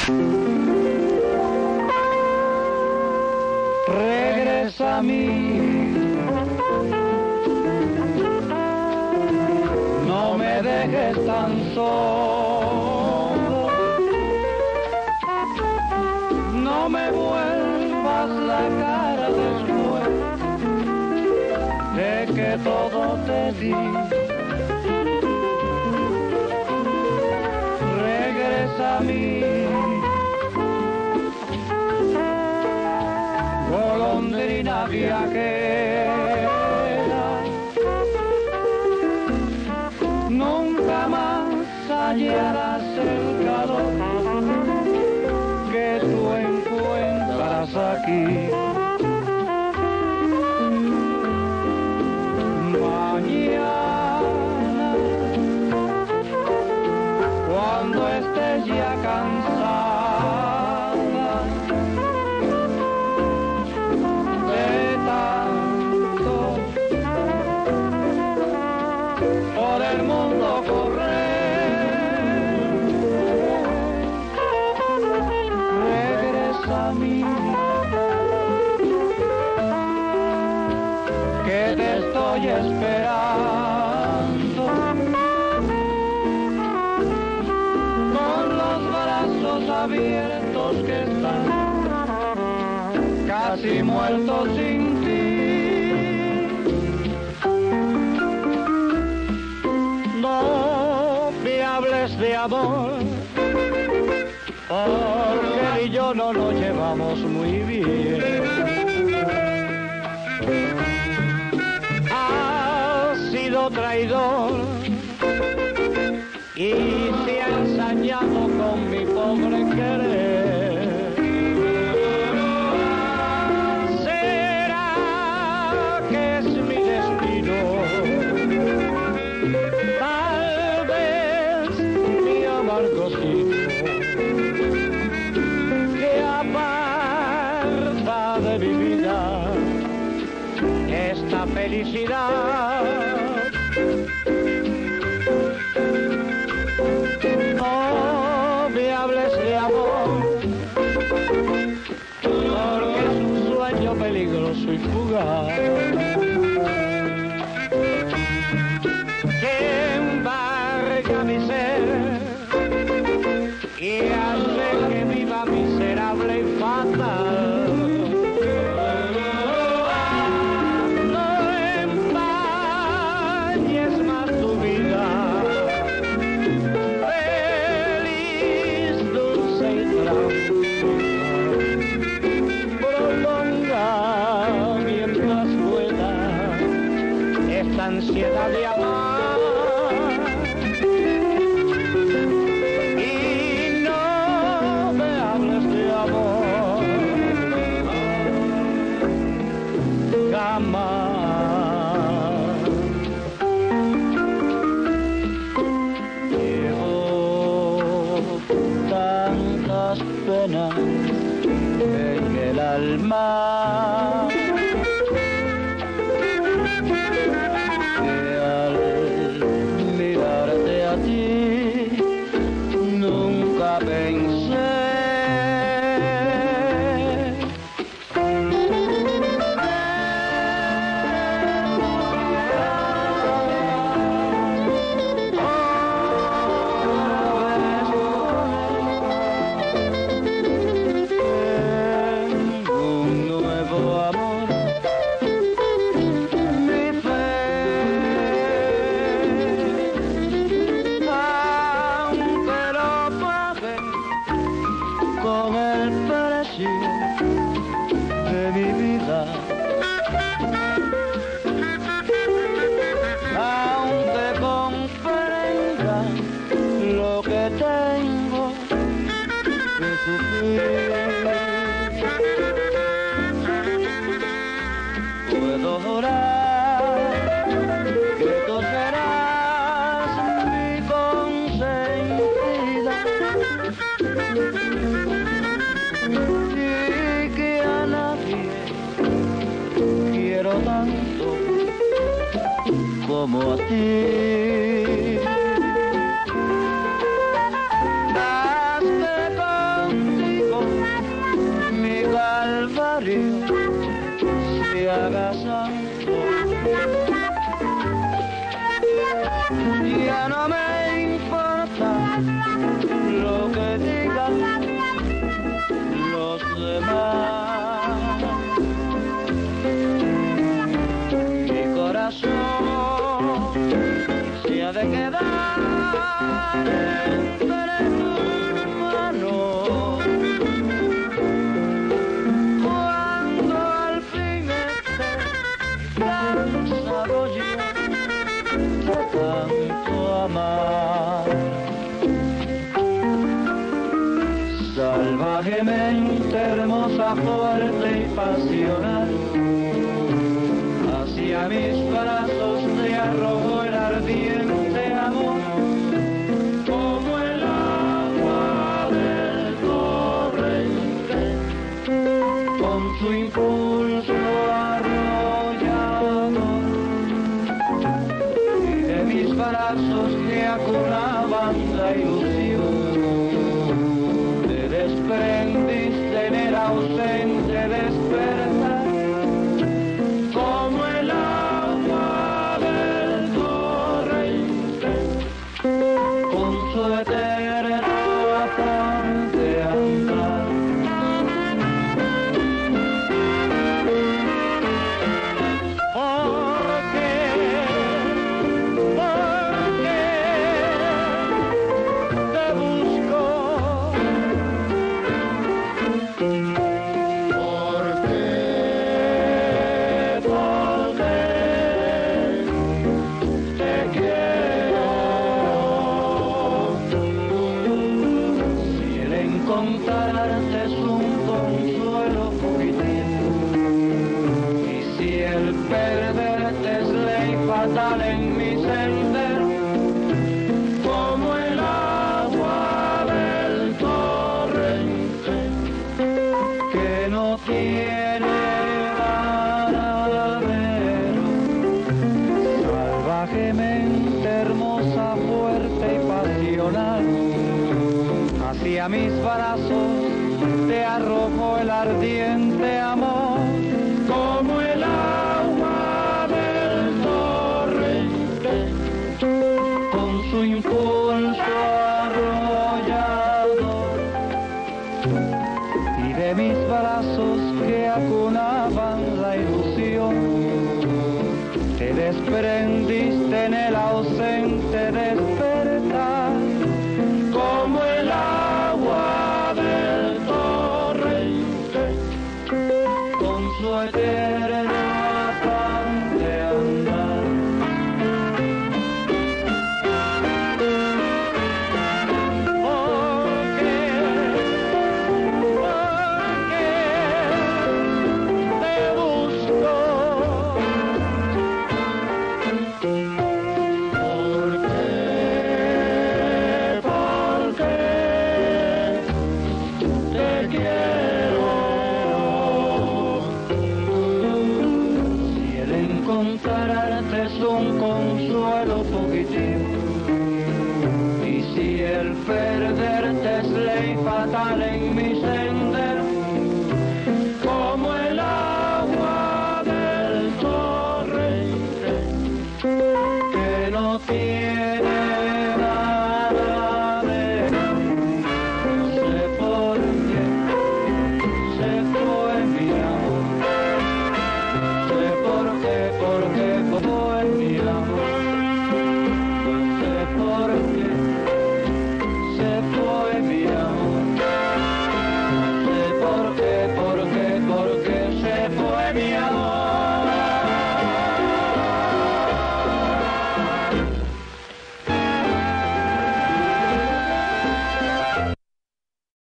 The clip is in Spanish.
Regresa a mí, no me dejes tan solo, no me vuelvas la cara después de que todo te di. Regresa a mí, golondrina viajera, nunca más hallarás el calor que tú encuentras aquí. Mañana, cuando estés ya cansada de tanto por el mundo correr, regresa a mí, que te estoy esperando con los brazos abiertos que están casi muertos sin ti. No me hables de amor, porque él y yo no nos llevamos muy bien. Has sido traidor y se ha ensañado con mi pobre querer. ¿Será que es mi destino? Tal vez mi amargo sitio que aparta de mi vida esta felicidad. No me hables de amor, porque es un sueño peligroso y fugaz que embarga mi ser y hace que viva miserable y fatal. Ansiedad de amar y no me hables de amor jamás. Llevo tantas penas en el alma nunca pensé tengo un nuevo amor, mi fe, aunque lo pague con el precio de mi vida, aunque comprenda lo que tengo que sufrir. Puedo jurar que tú serás mi consentida y que a nadie quiero tanto como a ti. Baste con demás. Mi corazón se ha de quedar entre tus manos cuando al fin esté cansado yo de tanto amar. Salvajemente hermosa, fuerte y pasional, hacia mis brazos te arrojo el ardiente amor, como el agua del torrente, con su impulso arrollador, y de mis brazos que acunaban la ilusión, desprendiste en el ausente despertar, como el agua del torrente, con su eterno afán de andar. ¿Por qué te busco? Encontrarte es un consuelo fugitivo, y si el perderte es ley fatal en mi sendero, como el agua del torrente que no tiene varadero, salvajemente hermosa, fuerte y pasional, hacia mis brazos te arrojo el ardiente amor, como el agua del torrente, con su impulso arrollador, y de mis brazos que acunaban la ilusión, te desprendiste en el ausente despertar, como el agua del torrente, con su eterno afán de andar. ¿Por qué te busco? ¿Por qué te quiero? Si el encontrarte es un consuelo fugitivo, y si el perderte es ley fatal en mi seno,